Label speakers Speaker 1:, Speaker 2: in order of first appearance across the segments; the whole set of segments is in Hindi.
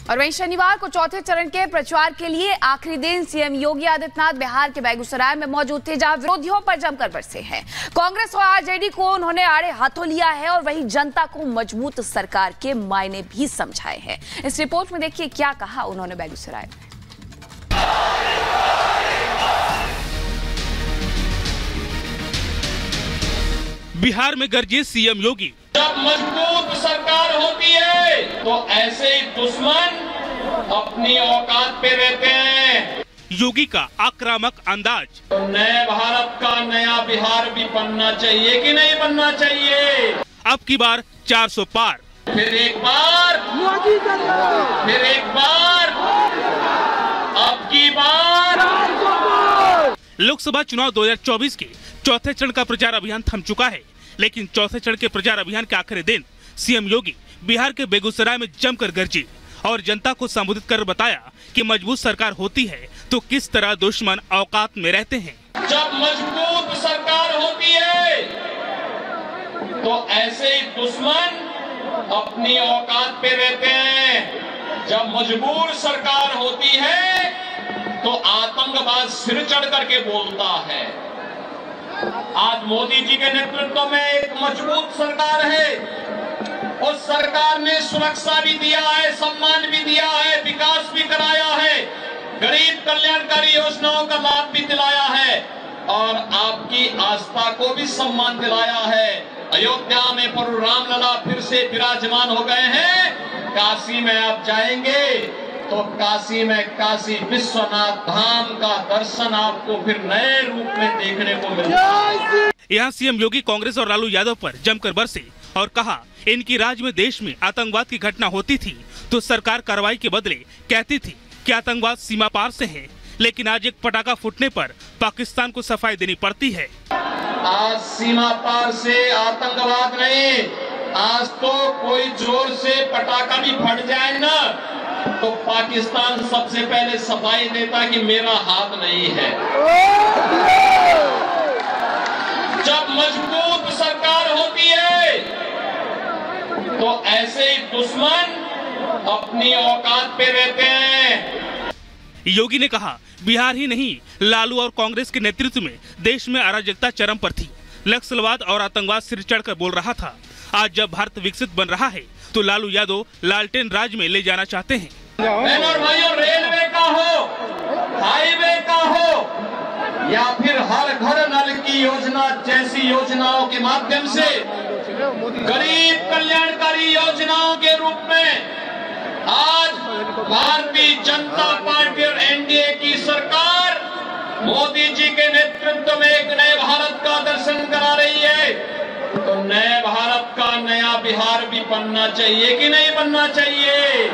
Speaker 1: और वहीं शनिवार को चौथे चरण के प्रचार के लिए आखिरी दिन सीएम योगी आदित्यनाथ बिहार के बेगूसराय में मौजूद थे, जहां विरोधियों पर जमकर बरसे हैं। कांग्रेस और आरजेडी को उन्होंने आड़े हाथों लिया है और वहीं जनता को मजबूत सरकार के मायने भी समझाए हैं। इस रिपोर्ट में देखिए क्या कहा उन्होंने बेगूसराय में।
Speaker 2: बिहार में गरजे सीएम योगी।
Speaker 3: जब मजबूत सरकार होती है तो ऐसे ही दुश्मन अपनी औकात पे रहते हैं।
Speaker 2: योगी का आक्रामक अंदाज।
Speaker 3: तो नए भारत का नया बिहार भी बनना चाहिए कि नहीं बनना चाहिए?
Speaker 2: अब की बार 400 पार।
Speaker 3: फिर एक बार मोदी सरकार, फिर एक बार, अब की बार।
Speaker 2: लोकसभा चुनाव 2024 के चौथे चरण का प्रचार अभियान थम चुका है, लेकिन चौथे चरण के प्रचार अभियान के आखिरी दिन सीएम योगी बिहार के बेगूसराय में जमकर गरजे और जनता को संबोधित कर बताया कि मजबूत सरकार होती है तो किस तरह दुश्मन औकात में रहते हैं।
Speaker 3: जब मजबूत सरकार होती है तो ऐसे ही दुश्मन अपनी औकात पे रहते हैं। जब मजबूर सरकार होती है तो आतंकवाद सिर चढ़ करके बोलता है। आज मोदी जी के नेतृत्व में एक मजबूत सरकार है। उस सरकार ने सुरक्षा भी दिया है, सम्मान भी दिया है, विकास भी कराया है, गरीब कल्याणकारी योजनाओं का लाभ भी दिलाया है और आपकी आस्था को भी सम्मान दिलाया है। अयोध्या में प्रभु राम लला फिर से विराजमान हो गए हैं। काशी में आप जाएंगे तो काशी में काशी विश्वनाथ धाम का दर्शन आपको फिर नए रूप में देखने को मिलता है।
Speaker 2: यहाँ सीएम योगी कांग्रेस और लालू यादव पर जमकर बरसे और कहा, इनकी राज में देश में आतंकवाद की घटना होती थी तो सरकार कार्रवाई के बदले कहती थी कि आतंकवाद सीमा पार से है, लेकिन आज एक पटाखा फूटने पर पाकिस्तान को सफाई देनी पड़ती है।
Speaker 3: आज सीमा पार से आतंकवाद नहीं, आज तो कोई जोर से पटाखा भी फट जाए ना तो पाकिस्तान सबसे पहले सफाई देता कि मेरा हाथ नहीं है। जब मजबूत सरकार होती है तो ऐसे ही दुश्मन अपनी औकात पे रहते हैं।
Speaker 2: योगी ने कहा, बिहार ही नहीं लालू और कांग्रेस के नेतृत्व में देश में अराजकता चरम पर थी। नक्सलवाद और आतंकवाद सिर चढ़कर बोल रहा था। आज जब भारत विकसित बन रहा है तो लालू यादव लालटेन राज में ले जाना चाहते हैं।
Speaker 3: और भाइयों, रेलवे का हो, हाईवे का हो या फिर हर घर नल की योजना जैसी योजनाओं के माध्यम से गरीब कल्याणकारी योजनाओं के रूप में आज भारतीय जनता पार्टी और एनडीए की सरकार मोदी जी के नेतृत्व में एक नए भारत का दर्शन करा रही है। तो नए भारत का नया बिहार भी बनना चाहिए कि नहीं बनना चाहिए?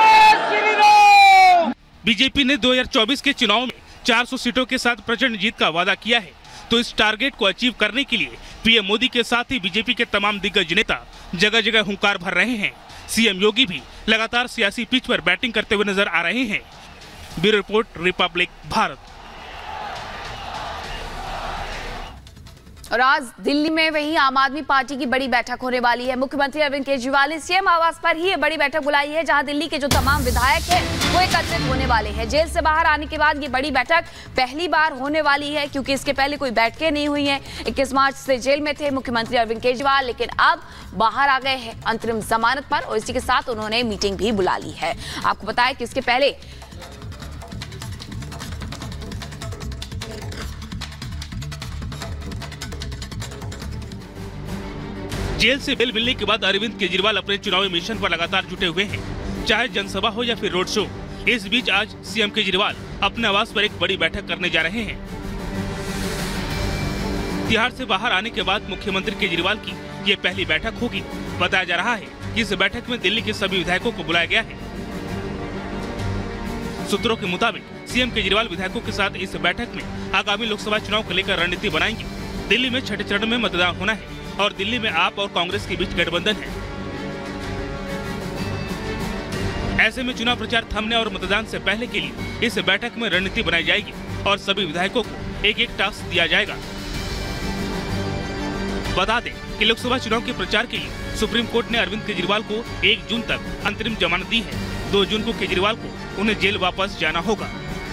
Speaker 2: बीजेपी ने 2024 के चुनाव में 400 सीटों के साथ प्रचंड जीत का वादा किया है, तो इस टारगेट को अचीव करने के लिए पीएम मोदी के साथ ही बीजेपी के तमाम दिग्गज नेता जगह जगह हुंकार भर रहे हैं। सीएम योगी भी लगातार सियासी पिच पर बैटिंग करते हुए नजर आ रहे हैं। Bureau report, republic Bharat.
Speaker 1: और आज दिल्ली में वही आम आदमी पार्टी की बड़ी बैठक होने वाली है। मुख्यमंत्री अरविंद केजरीवाल ने सीएम आवास पर ही ये बड़ी बैठक बुलाई है, जहां दिल्ली के जो तमाम विधायक हैं वो एकत्रित होने वाले हैं। जेल से बाहर आने के बाद ये बड़ी बैठक पहली बार होने वाली है, क्योंकि इसके पहले कोई बैठकें नहीं हुई हैं। 21 मार्च से जेल में थे मुख्यमंत्री अरविंद केजरीवाल, लेकिन अब बाहर आ गए हैं अंतरिम जमानत पर और इसी के साथ उन्होंने मीटिंग भी बुला ली है। आपको बताया कि इसके पहले
Speaker 2: जेल से बेल मिलने के बाद अरविंद केजरीवाल अपने चुनावी मिशन पर लगातार जुटे हुए हैं, चाहे जनसभा हो या फिर रोड शो। इस बीच आज सीएम केजरीवाल अपने आवास पर एक बड़ी बैठक करने जा रहे हैं। तिहाड़ से बाहर आने के बाद मुख्यमंत्री केजरीवाल की ये पहली बैठक होगी। बताया जा रहा है कि इस बैठक में दिल्ली के सभी विधायकों को बुलाया गया है। सूत्रों के मुताबिक सीएम केजरीवाल विधायकों के साथ इस बैठक में आगामी लोकसभा चुनाव को लेकर रणनीति बनाएंगे। दिल्ली में छठे चरण में मतदान होना है और दिल्ली में आप और कांग्रेस के बीच गठबंधन है। ऐसे में चुनाव प्रचार थमने और मतदान से पहले के लिए इस बैठक में रणनीति बनाई जाएगी और सभी विधायकों को एक एक टास्क दिया जाएगा। बता दें कि लोकसभा चुनाव के प्रचार के लिए सुप्रीम कोर्ट ने अरविंद केजरीवाल को 1 जून तक अंतरिम जमानत दी है। 2 जून को केजरीवाल को उन्हें जेल वापस जाना होगा।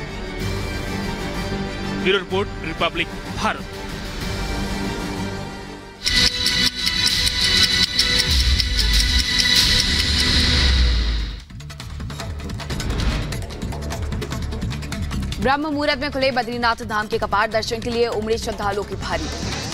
Speaker 2: Bureau report, republic Bharat.
Speaker 1: ब्रह्म मुहूर्त में खुले बद्रीनाथ धाम के कपाट, दर्शन के लिए उमड़ी श्रद्धालुओं की भारी।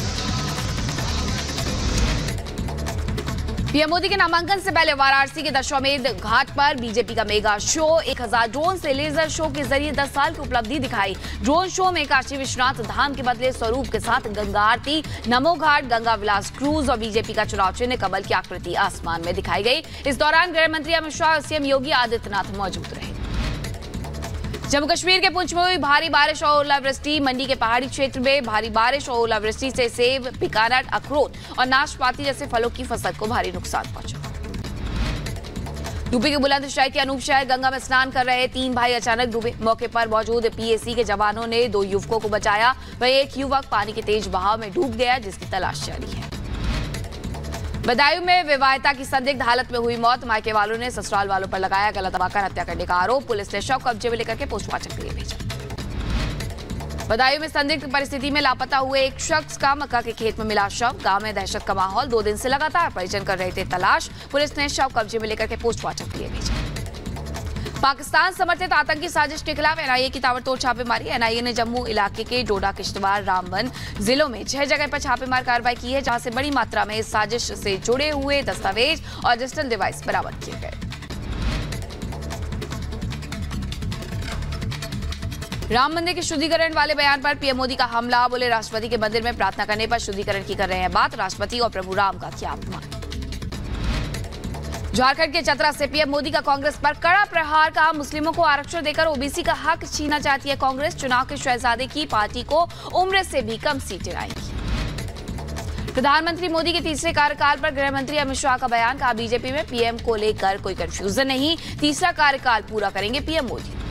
Speaker 1: पीएम मोदी के नामांकन से पहले वाराणसी के दशाश्वमेध घाट पर बीजेपी का मेगा शो, 1000 ड्रोन से लेजर शो के जरिए 10 साल की उपलब्धि दिखाई। ड्रोन शो में काशी विश्वनाथ धाम के बदले स्वरूप के साथ गंगा आरती, नमो घाट, गंगा विलास क्रूज और बीजेपी का चुनाव चिन्ह कमल की आकृति आसमान में दिखाई गई। इस दौरान गृह मंत्री अमित शाह और सीएम योगी आदित्यनाथ मौजूद रहे। जम्मू कश्मीर के पुंछ में हुई भारी बारिश और ओलावृष्टि, मंडी के पहाड़ी क्षेत्र में भारी बारिश और ओलावृष्टि से सेब, पिकानट, अखरोट और नाशपाती जैसे फलों की फसल को भारी नुकसान पहुंचा। यूपी के बुलंदशहर के अनूप शहर गंगा में स्नान कर रहे 3 भाई अचानक डूबे। मौके पर मौजूद पीएसी के जवानों ने 2 युवकों को बचाया, वहीं एक युवक पानी के तेज बहाव में डूब गया, जिसकी तलाश जारी है। बदायूं में विवाहिता की संदिग्ध हालत में हुई मौत, मायके वालों ने ससुराल वालों पर लगाया गला दबाकर हत्या करने का आरोप। पुलिस ने शव कब्जे में लेकर के पोस्टमार्टम के लिए भेजा। बदायूं में संदिग्ध परिस्थिति में लापता हुए एक शख्स का मक्का के खेत में मिला शव। गांव में दहशत का माहौल, 2 दिन से लगातार परिजन कर रहे थे तलाश। पुलिस ने शव कब्जे में लेकर के पोस्टमार्टम के लिए भेजा। पाकिस्तान समर्थित आतंकी साजिश के खिलाफ एनआईए की ताबड़तोड़ छापेमारी। एनआईए ने जम्मू इलाके के डोडा, किश्तवाड़, रामबन जिलों में 6 जगह पर छापेमार कार्रवाई की है, जहां से बड़ी मात्रा में इस साजिश से जुड़े हुए दस्तावेज और डिजिटल डिवाइस बरामद किए गए। राम मंदिर के शुद्धिकरण वाले बयान पर पीएम मोदी का हमला, बोले राष्ट्रपति के मंदिर में प्रार्थना करने पर शुद्धिकरण की कर रहे हैं बात। राष्ट्रपति और प्रभु राम का क्या अपमान। झारखंड के चतरा से पीएम मोदी का कांग्रेस पर कड़ा प्रहार, कहा मुस्लिमों को आरक्षण देकर ओबीसी का हक छीना चाहती है कांग्रेस। चुनाव के शहजादे की पार्टी को उम्र से भी कम सीटें आएंगी। प्रधानमंत्री मोदी के तीसरे कार्यकाल पर गृह मंत्री अमित शाह का बयान, कहा बीजेपी में पीएम को लेकर कोई कंफ्यूजन नहीं, तीसरा कार्यकाल पूरा करेंगे पीएम मोदी।